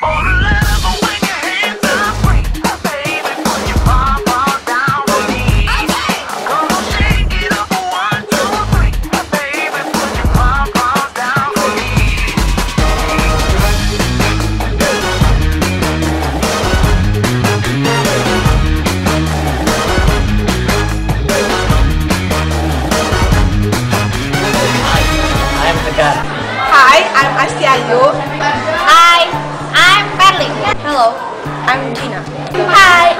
Hi, I'm Astiayu. Hi, I'm Perlin. Hello, I'm Gina. Hi,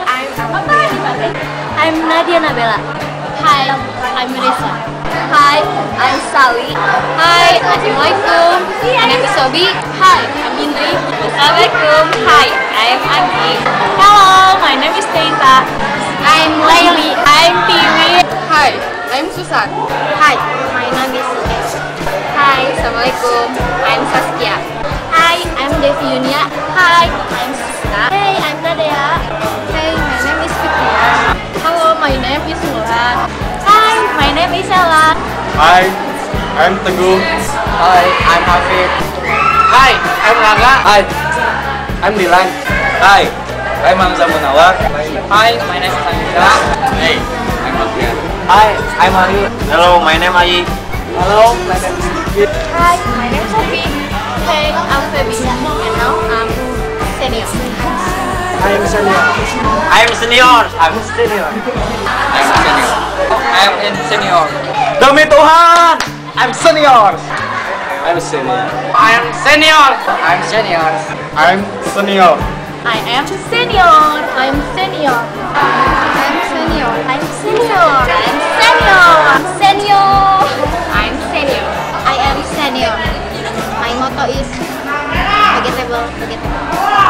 I'm Nadia Nabela. Hi, I'm Melissa. Hi, I'm Sally. Hi, Assalamualaikum. My name is Sobi. Hi, I'm Indri. Assalamualaikum. Hi, I'm Agi. Hello, my name is Teita. I'm Laili. I'm Tiwi. Hi, I'm Susan. Hi, my name is Sudesh. Hi, Assalamualaikum. I'm Saskia. Hi, I'm Devi Yunia. Hi, I'm Siska. Hey, I'm Nadia. Hey, my name is Fitria. Hello, my name is Mulan. Hi, my name is Ella. Hi, I'm Teguh. Hi, I'm Hafid. Hi, I'm Rangga. Hi, I'm Dilan. Hi, I'm Hamzah Munawar. Hi, my name is Andika. Hey, I'm Adrian. Hi, I'm Aryu. Hello, my name Ayi. Hello, my name is Sigit. Hi, my name is Sophie. Hey, I'm Feby. And now I'm senior. I'm senior. I'm senior. I'm senior. I'm senior. I'm in senior. Demi Tuhan, I'm senior. I'm senior. I'm senior. I'm senior. I'm senior. I am senior. I'm senior. I'm senior. I'm senior. I'm senior. I'm senior. I'm senior. I am senior. My motto is vegetable, vegetable.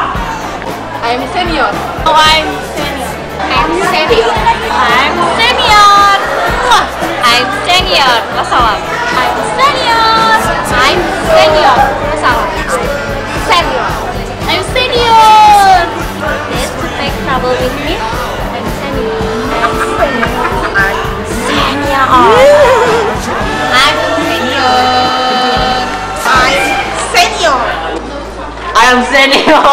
I'm senior. Oh, I'm senior. I'm senior. I'm senior. Wah, I'm senior. Wassalam. I'm senior. I'm senior. Wassalam. Senior. I'm senior. Did you take trouble with me? I'm senior. I'm senior. I'm senior. I'm senior. I'm senior. I am senior.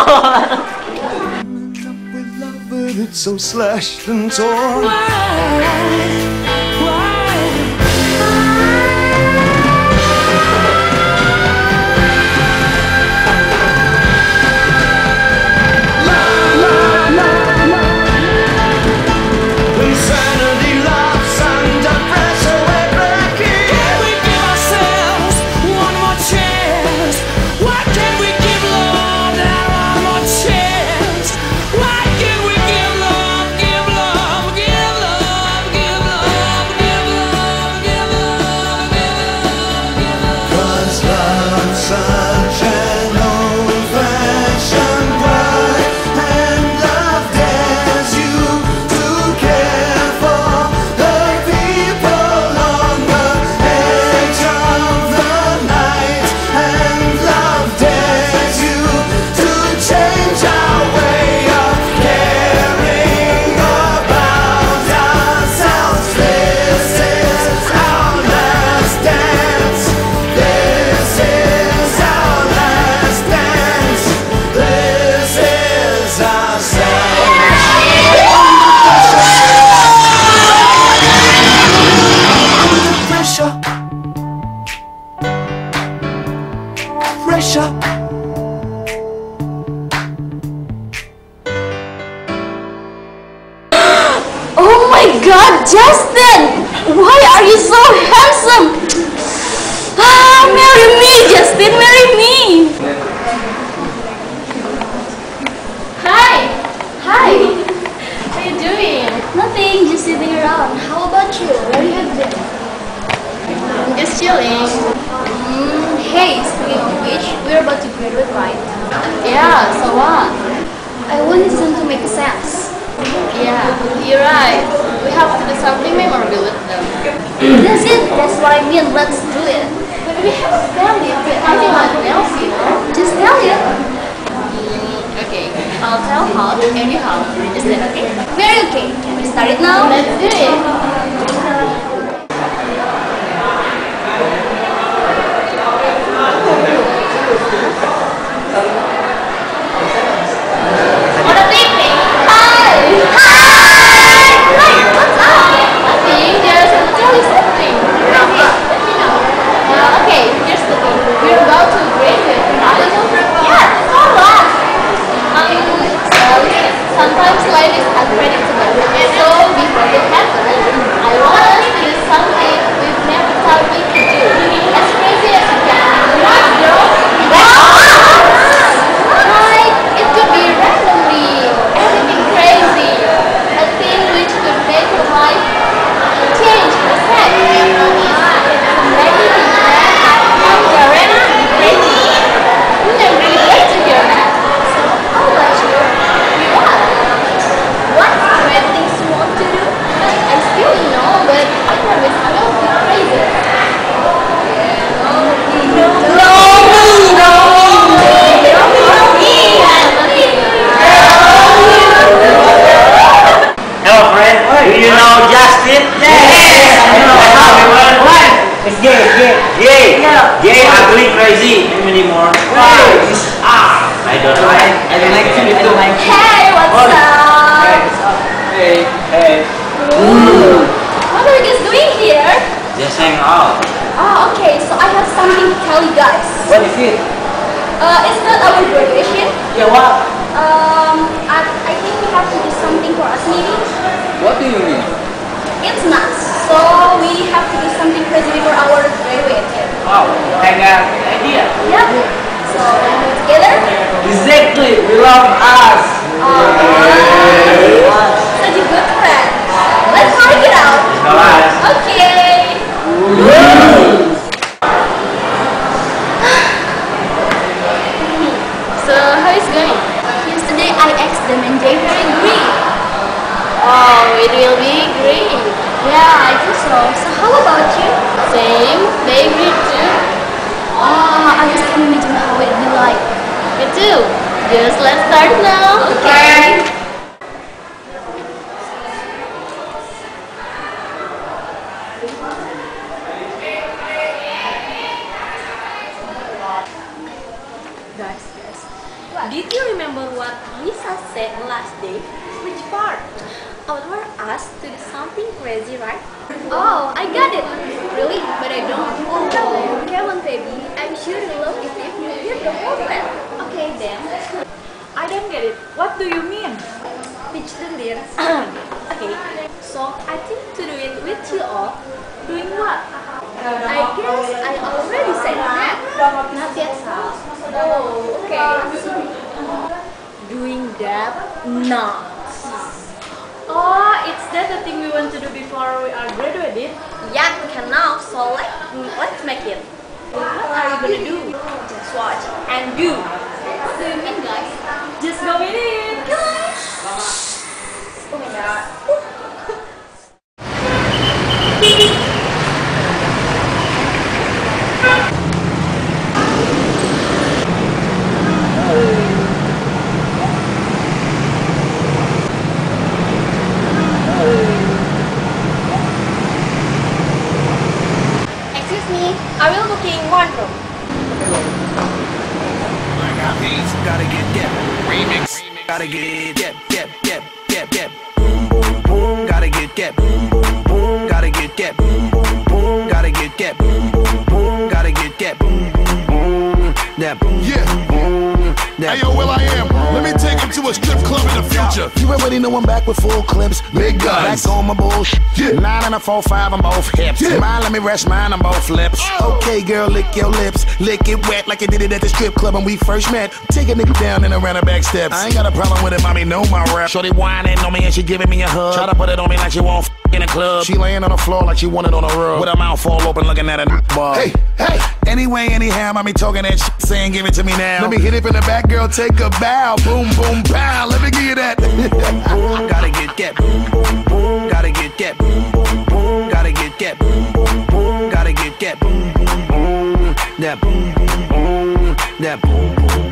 With love, but it's so slashed and torn. Insanity laughs under pressure, we're breaking. Can we give ourselves one more chance? Why can't we give love that one more chance? Why can't we give love, give love, give love, give love, give love, give love, give love? 'Cause love's such an old-fashioned word, and love dares you to care for the people on the edge of the night, and love dares you to change our way of caring about ourselves. This is our last dance. This is our last dance. This is our pressure. Pressure. Oh my God, Justin! Why are you so handsome? Ah, marry me, Justin, marry me! Hi! Hi! What are you doing? Nothing, just sitting around. How about you? Where you have been? I'm just chilling. Hey, speaking of which, we're about to graduate, right? Yeah, so what? I want this one to make sense. Yeah, you're right. We have to do something memorable with them. That's it. That's what I mean. Let's do it. But we haven't planned it with anyone else, you know. Just tell you. Okay, I'll tell how and you how. Is that okay? Very okay. Can we start it now? Let's do it. crazy anymore. I don't like. I don't like to. I don't like. Hey, what's up? Hey. What are you guys doing here? Just hang out. Oh, okay. So I have something to tell you guys. What is it? It's not our graduation. Yeah, what? I think we have to do something for us maybe. What do you mean? It's not. So we have to do something crazy for our graduation. Oh, I got an idea. Yep. So wanna do it together? Exactly. We love us. Such a good friend. Let's work it out. Okay. So, how is it going? Yesterday I asked them and they very agree. Oh, it will be great. Yeah, I think so. So how about you? Same, they agree too. I just can't imagine how it would be like. Me too. Just let's start now. Okay. Did you remember what Lisa said last day? Which part? We were asked to do something crazy, right? Oh, I got it. Really? But I don't. Oh, come on, baby. I'm sure you love it if you hear the whole plan. Okay, then. I don't get it. What do you mean? Teach the lyrics. Okay. So I think to do it with you all. Doing what? I guess I already said that. Not yet, Sal. Oh, okay. Doing that? No. Oh, it's that the thing we want to do before we are graduated? Yeah, we can now. So let's make it. What are you gonna do? Just watch. And do. So you mean, guys? Just go with it. Oh my god. Excuse me, I will booking one room. Gotta get that remix. Gotta get that. Boom, boom, boom. Gotta get that. Boom, boom, boom. Gotta get that. Boom, boom, boom. Gotta get that. Boom, boom, boom. Gotta get that. Boom, boom, boom. That boom, boom. Hey yo, Will I Am. Let me take him to a strip club in the future. You already know I'm back with full clips. Big guns. Back on my bullshit. Yeah. 9 and a 4-5 on both hips. Yeah. Mine, let me rest mine on both lips. Okay, girl, lick your lips. Lick it wet like you did it at the strip club when we first met. Take a nigga down and around the back steps. I ain't got a problem with it, mommy, know my rap. Shorty whining on me and she giving me a hug. Try to put it on me like she won't in a club. She laying on the floor like she wanted on a rug. With her mouth all open looking at a bar. Hey, hey. Anyway, anyhow, mommy talking that shit, saying give it to me now. Let me hit it from the back, girl, take a bow. Boom, boom, pow. Let me give you that. Boom, gotta get that. Boom, boom, boom. Gotta get that. Boom, boom, boom. Gotta get that. Boom, boom, boom. Gotta get that. Boom, boom, boom. That boom, boom, boom. That boom, boom,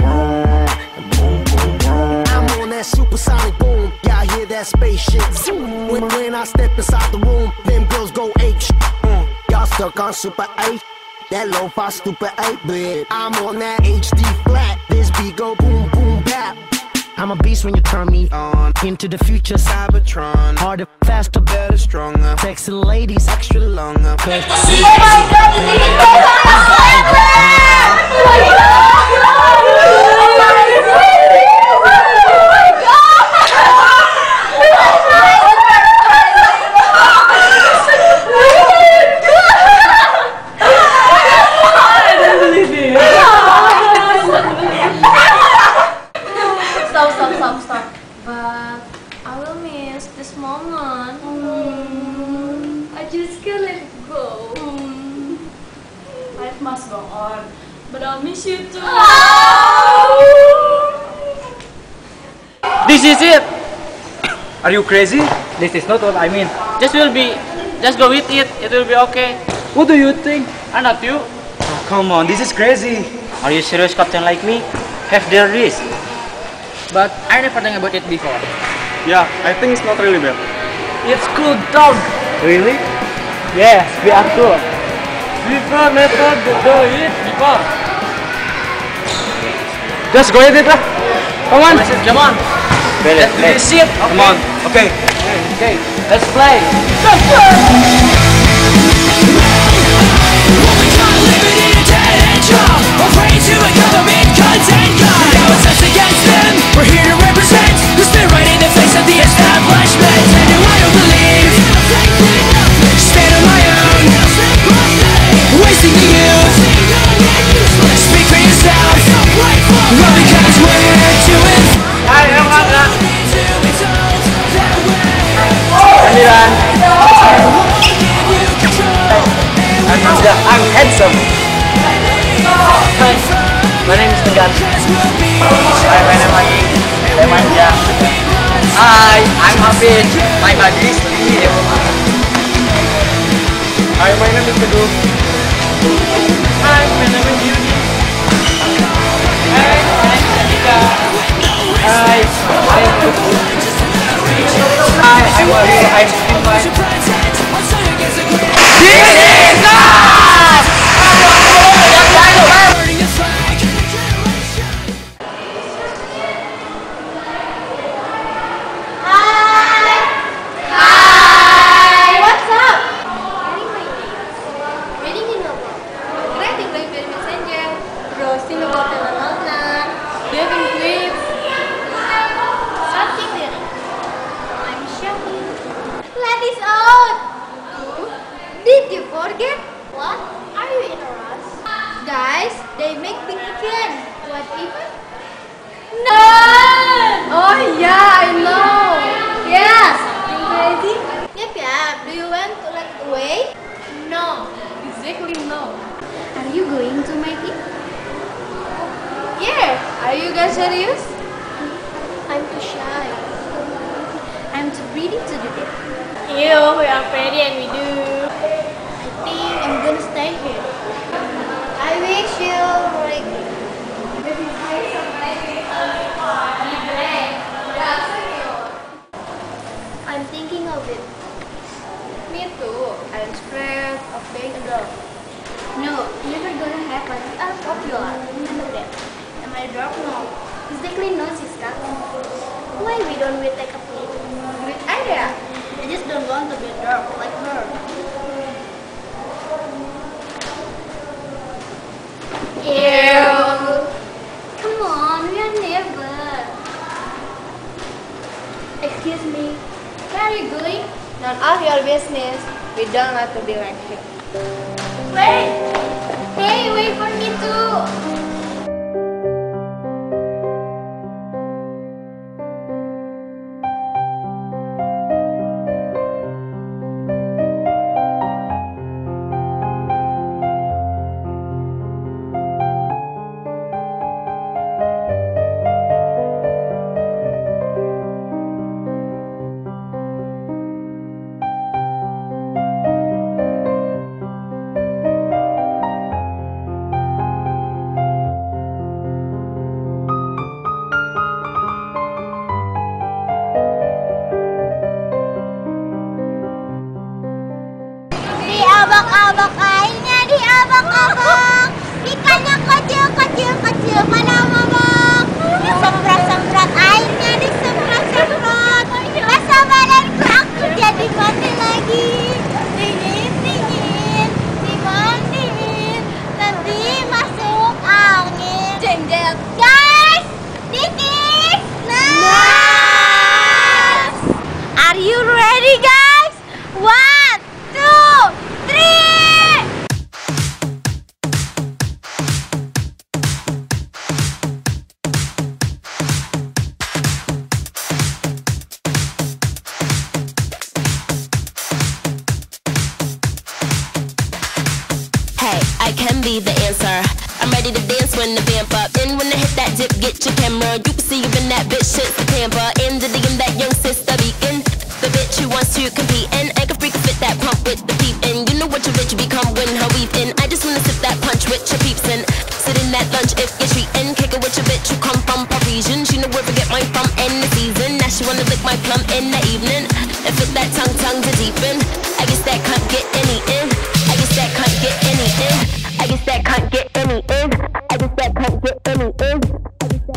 boom. I'm on that supersonic boom. Y'all hear that spaceship? Zoom. When I step inside the room, them girls go ape. Y'all stuck on super 8. That lo-fi stupid 8-bit. I'm on that HD flat. This beat go boom boom bap. I'm a beast when you turn me on. Into the future, Cybertron. Harder, faster, better, stronger. Sexy ladies, extra longer. Cause Stop. But I will miss this moment. I just can't let it go. Life must go on. But I'll miss you too. This is it. Are you crazy? This is not what I mean. Just go with it. It will be okay. What do you think? I'm not you. Oh, come on, this is crazy. Are you serious, Captain? Like me? Have their risk. But I never think about it before. Yeah, I think it's not really bad. It's cool, dog. Really? Yes, we are cool. We never do it before. Just go with it lah. Come on. Come on. Let's do this shit. Come on. Okay. Okay. Let's play. Let's play. Afraid to a government content guy. Now it's us against them. We're here to represent. We spit right in the face of the establishment. And no, I don't believe. Stand on my own. Wasting the youth. Speak for yourself. Well, because we're doing. I'm handsome. Hi, my name is Tegan. Hi, my name is Lemanja. Hi, I'm Hafid. My body is Lee. Hi, my name is Teguh. Hi, my name is Yudi. Hi, my name is Andika. Hi, I'm Ari. I'm Steven. This is us! Did you forget? What? Are you in a rush? Guys, they make pink again. What even? No! Oh yeah, I know. Yeah, something crazy. Yep, yeah. Do you want to let it away? No. Exactly no. Are you going to make it? Yeah. Are you guys serious? I'm too shy. I'm too pretty to do it. We are pretty and we do. I think I'm gonna stay here. I wish you ready. I'm thinking of it. Me too. I'm scared of being a girl. No, never gonna happen. We are popular. Remember that. Am I dark? No. Exactly no, Siska. Why we don't we take a plate? Great idea. I just don't want to be dark like her. Ew. Come on, we are neighbors. Excuse me, where are you going? None of your business. We don't have to be like you. Wait! Hey, wait for me too! Diabak-abak airnya, diabak-abak. Ikannya kecil-kecil, mana mabak. Disemprot-semprot airnya, disemprot-semprot. Masa badanku aku jadi mati lagi. Dingin, dimandiin, nanti masuk angin. Jeng-jeng. Guys, this is nice. Are you ready, guys? 1, 2, 3. Hey, I can be the answer. I'm ready to dance when the vamp up. And when I hit that dip, get your camera. You can see even that bitch shit's the pamper. In the DM, that young sister beacon. The bitch who wants to compete. And I can freak fit that pump with the peep. And you know what your bitch become when her weeping. I just wanna sip that punch with your peeps. And sit in that lunch if you're treating. Kick it with your bitch who come from Parisian. She know where to get mine from in the season. Now she wanna lick my plum in the evening. And fit that tongue to deepen. I guess that can't get any in. I guess that can't get any in. I guess that can't get any in. I guess that can't get any in.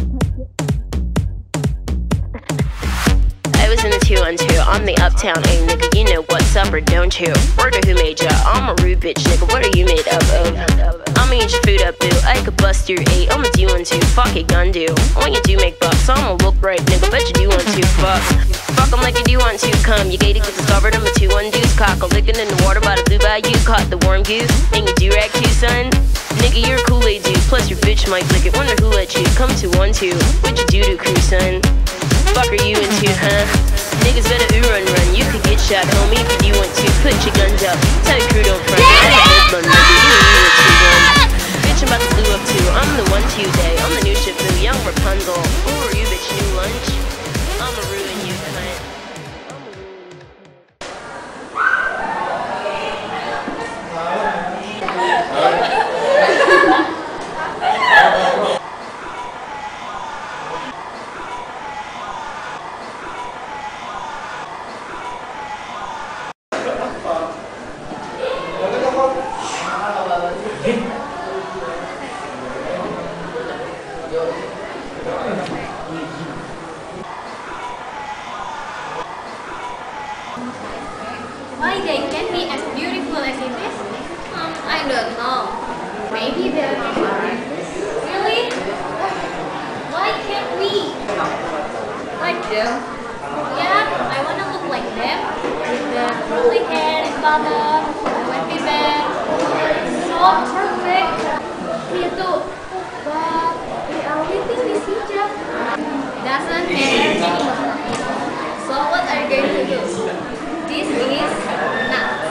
to? Word of who made ya? I'm a rude bitch, nigga. What are you made up of? I'ma eat your food up, boo. I could bust your 8. I'ma do one too. Fuck it, gun do. When you do make bucks, I'ma look right, nigga. Bet you do want to. Fuck 'em like you do want to. Come, you gated, get discovered. I'm a 2-1 deuce. Cock a lickin' in the water by the blue bayou. Caught the warm goose. And you do rag too, son. Nigga, you're a Kool-Aid dude. Plus your bitch might lick it. Wonder who let you come to 1-2. What you do to crew, son? Fuck are you into, huh? Niggas better run. You could get shot, homie, if you want to. Put your guns up. Tell your crew don't front. I'm a hoodlum, nigga. You know what you want. Bitch, I'm about to blue up too. I'm the 1-2 day. I'm the new ship, new young Rapunzel. Who are you, bitch? New lunch? I'ma ruin you, cunt. Why they can be as beautiful as it is? I don't know. Maybe they're really? Why can't we? Like them? Yeah, I wanna look like them. With the curly hair and bottom, wimpy back. So perfect. Me too. But we are waiting this hijab. Doesn't matter anymore. So what are you going to do? This is nuts.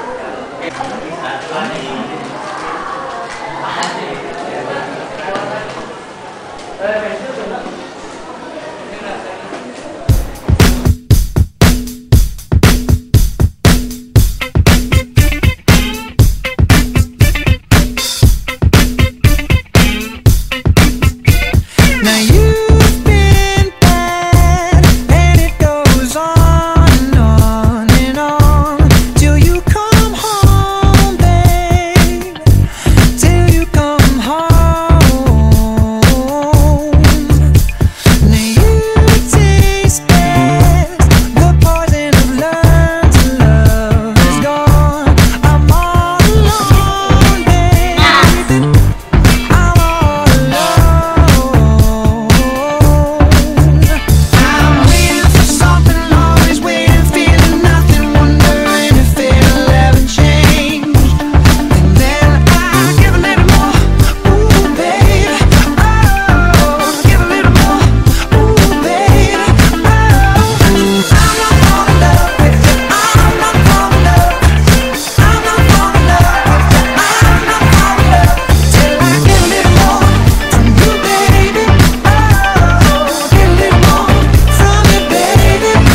Now you've been bad, and it goes on and on till you come home, babe. Till you come home. Now you taste best. The poison of learned to love is gone. I'm all alone, babe. I'm all alone. I'm waiting for something, always waiting, feeling nothing, wondering if it'll ever change. And then I give a little more, ooh babe, oh, give a little more, ooh babe, oh. I'm not falling in love with you, I'm not falling in love, I'm not falling in love with you, I'm not falling in love till I get a little more from you, baby, oh, get a little more from you, baby, ooh.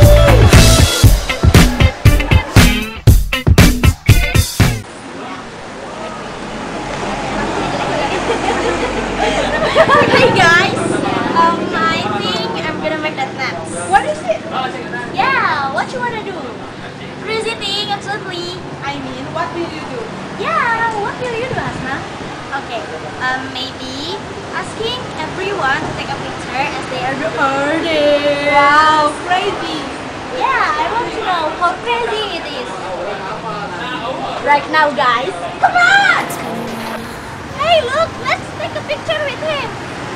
Hey guys, I think I'm gonna make that nuts. What is it? Yeah, what you wanna do? Crazy thing, absolutely. I mean, what will you do? Yeah, what will you do, Asma? Okay, maybe asking everyone to take a picture as they are the artist. Wow, crazy. Yeah, I want to know how crazy it is. Right now, guys. Come on! Hey, look, let's take a picture with him.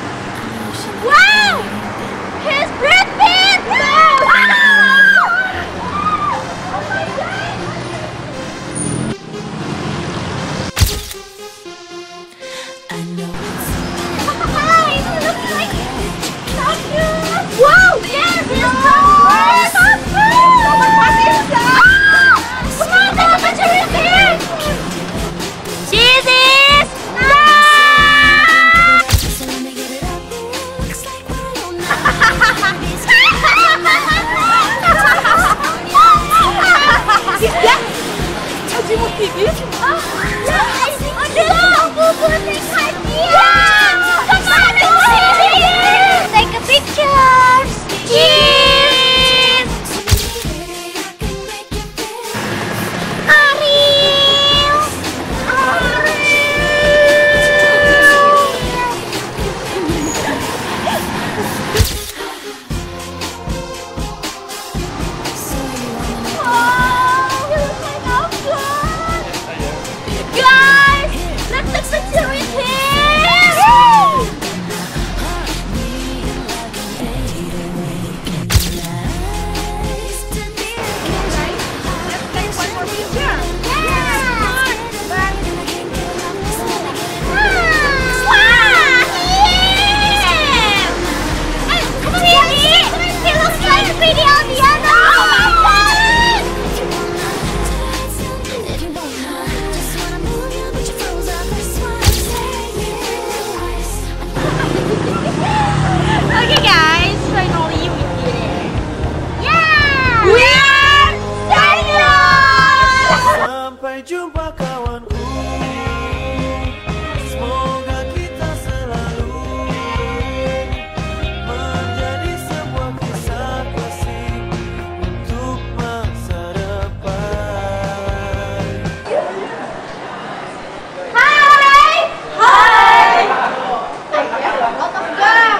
Wow! He's Brad Pitt! Wow! Oh my God! Hi, he looks like so cute! Wow! Yes, he's so cute! What is that? Come on, take a picture with him! Jesus! Take a picture! Cheers! Ariel! Wow! Sampai jumpa kawanku. Semoga kita selalu menjadi sebuah kisah klasik untuk masa depan. Hai! Hai! Out of gum!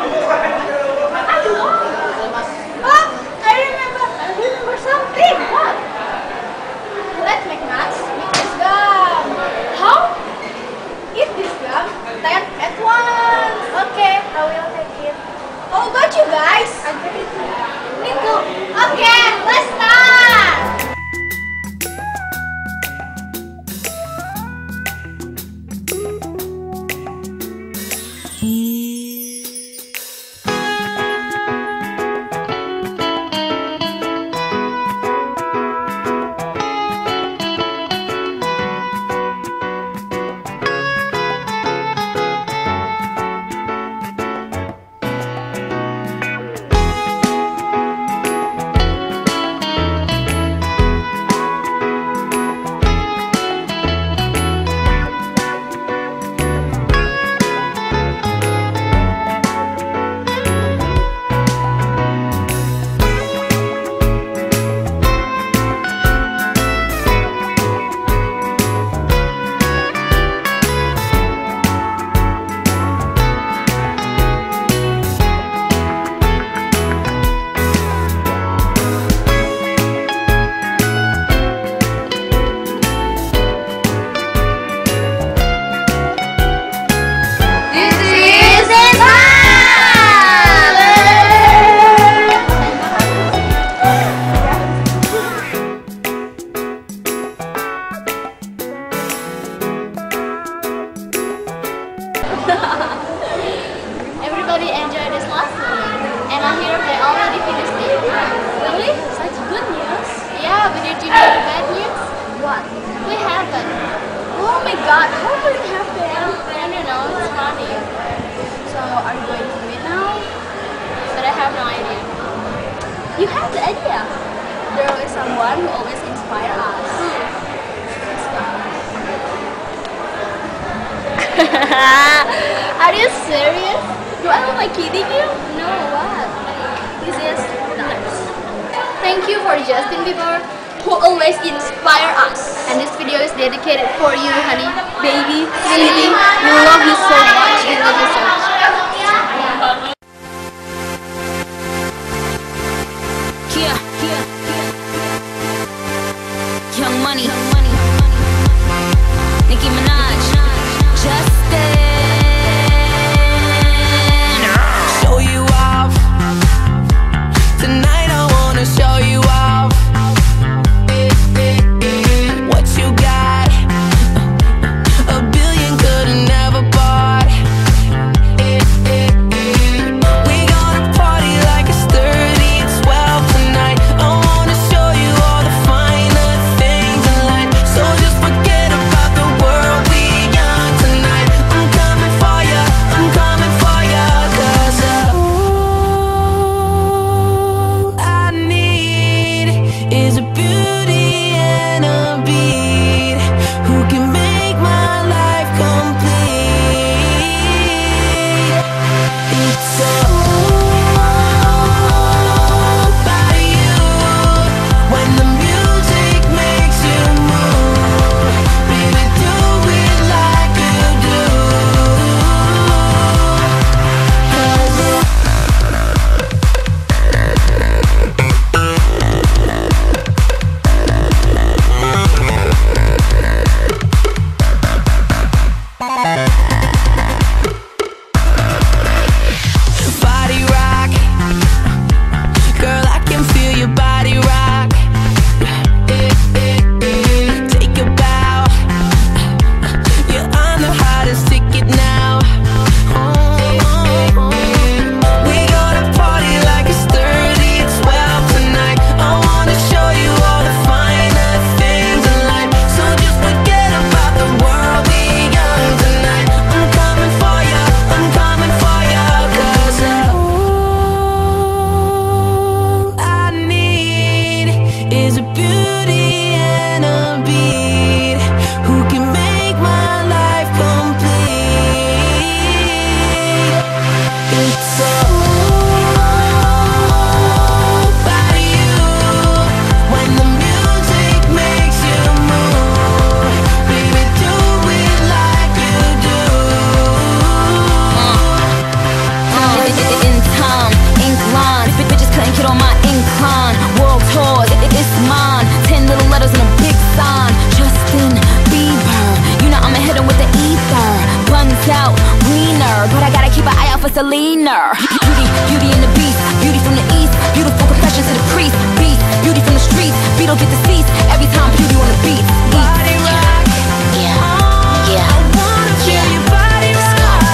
Oh, I remember something! What? Let's make nuts with this gum. How? Eat this gum 10 at once. Okay, I will take it. How about you guys? Me too. Okay, let's start. Everybody enjoy this lesson, and I hear they already finished it. Really? Such good news? Yeah, but did you know the bad news? What? We haven't. Oh my God, how could it happen? I don't know, it's funny. So, are you going to do it now? But I have no idea. You have the idea. There is someone who always inspires us. Are you serious? Do I look like kidding you? No, what? This is nuts. Thank you for Justin Bieber, who always inspire us. And this video is dedicated for you, honey, baby, sweetie. We love you so much. We love you so much. Young Money, Nicki Minaj, Justin. Show you off tonight. I wanna show you off what you got. A billion could have never bought. We gonna party like it's 30 and 12 tonight. I wanna show you all the finer things in life. So just forget about the world we young tonight. I'm a leaner. Beauty and the beast, beauty from the east, beautiful confessions to the priest. Beast, beauty from the streets, beat don't get deceased every time beauty on the beat. Body rock, yeah, yeah. I wanna feel your body rock.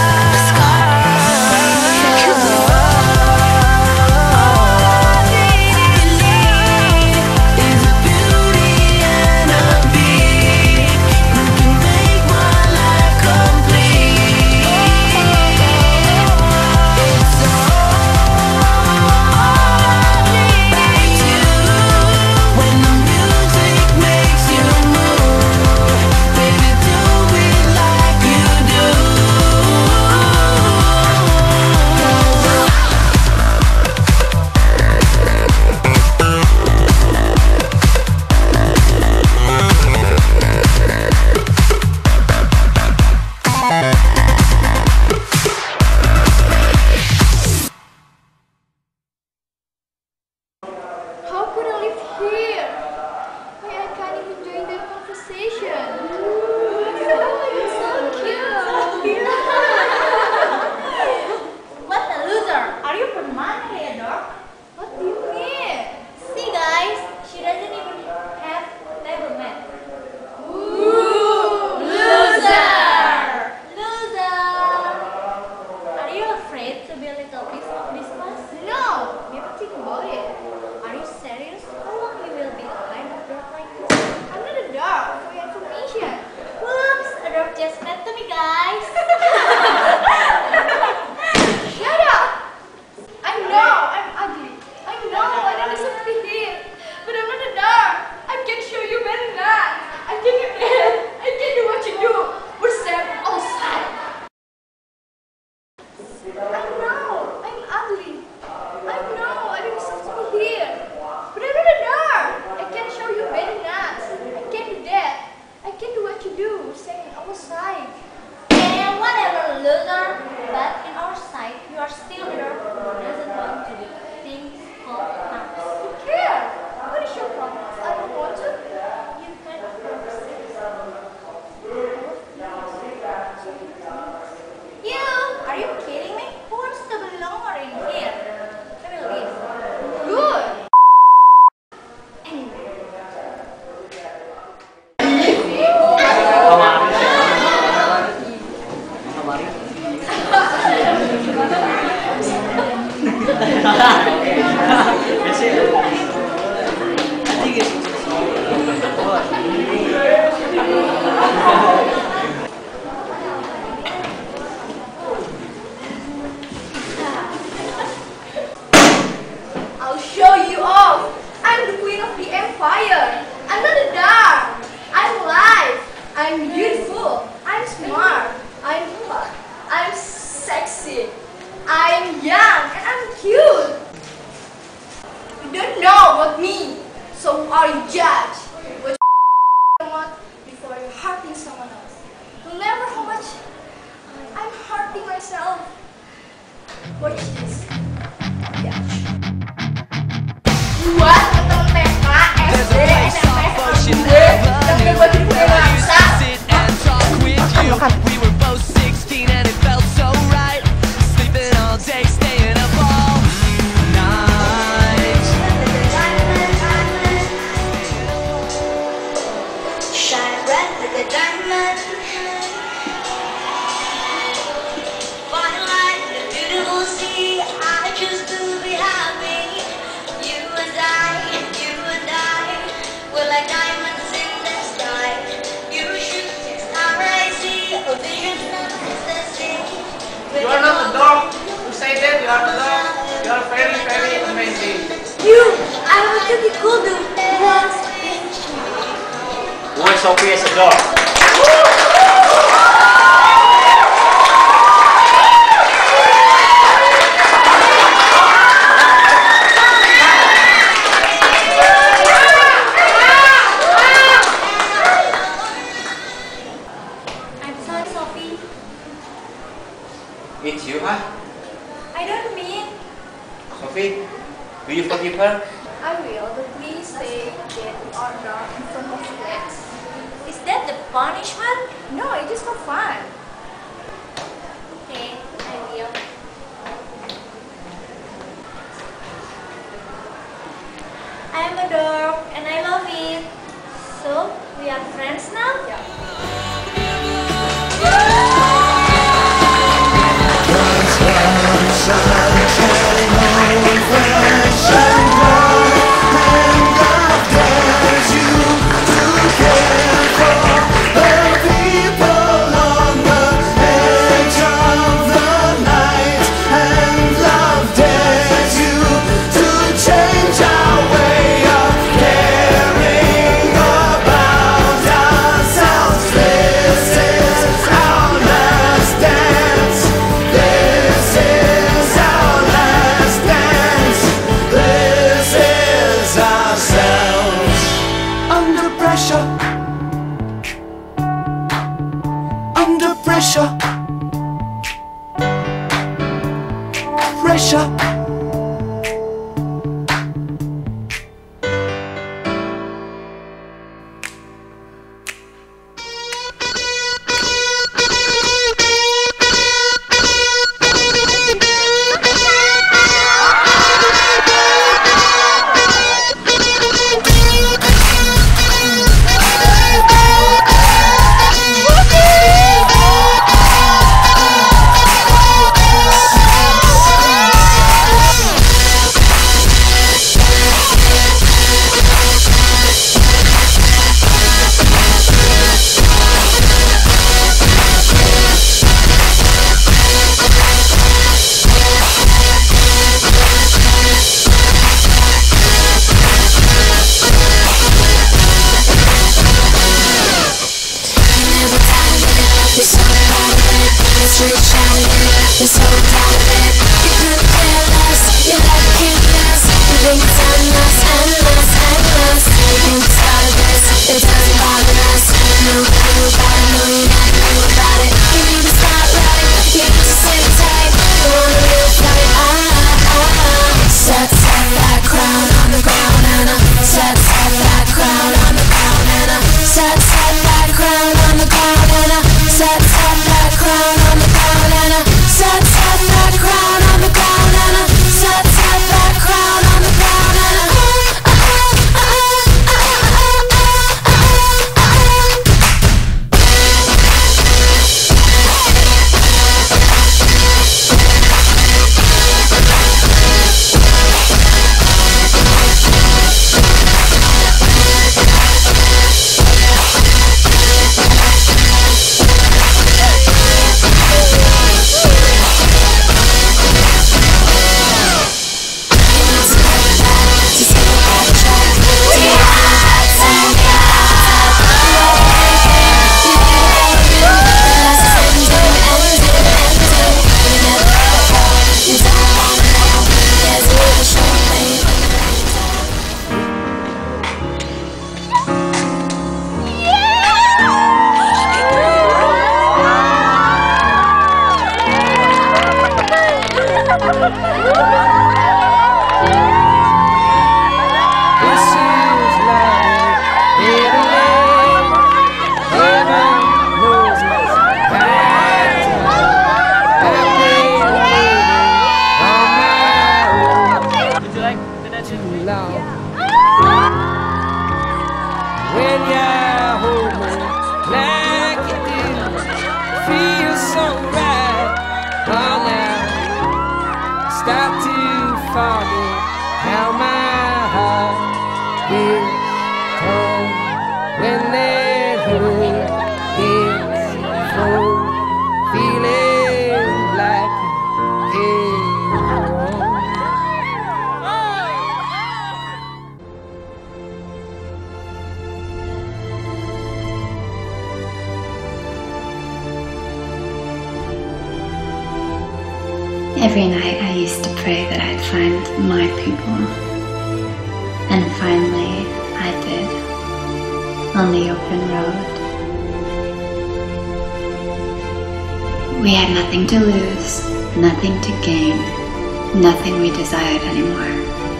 I'll show you off. I'm the queen of the empire. I'm not a dog. I'm alive. I'm beautiful. I'm smart. I'm hot. I'm sexy. I'm young and I'm cute. You don't know about me, so are you judge what you want before you're hurting someone else. Remember how much I'm hurting myself. Watch this. Buat temen TK, SD, SMP, SD, dan buat diri gue bangsa. We were both 16 and it felt so right. Sleeping all day, staying up all night. Shine bright like a diamond. Firelight in a beautiful sea. I choose to be happy. You and I, we're like diamonds in the sky. You shoot star I see, a vision of ecstasy. You are not a dog. Who say that? You are a dog. You are very, very amazing. I want to be cool dude. Who is Sophie as a dog? I'm sorry, Sophie. It's you, huh? I don't mean. Sophie, will you forgive her? I will, but please say that you are not in front of class. Is that the punishment? No, it's just for fun. Okay, I will. I am a dog and I love it. So, we are friends now? Under pressure. Pressure. This whole time of it, you couldn't care less. You like cuteness, you think it's endless, endless, endless. You think the start of this, it doesn't bother us. No clue about it, no you're not new about it. You need to start right, you need to sit tight. You want a real fight, set that crown on the ground and set that crown on the ground and set that crown on the ground and set that crown on the ground and set that crown on the ground and set that crown on the ground and when you hold me like you do, feels so right. Oh, now start to forget how my heart is cold when that hurt is full, feeling like it can't go on. Every night I used to pray that I'd find my people. And finally, I did. On the open road. We had nothing to lose, nothing to gain, nothing we desired anymore.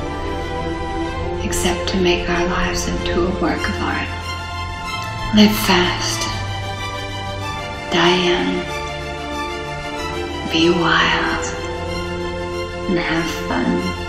Except to make our lives into a work of art. Live fast. Die young. Be wild. And have fun.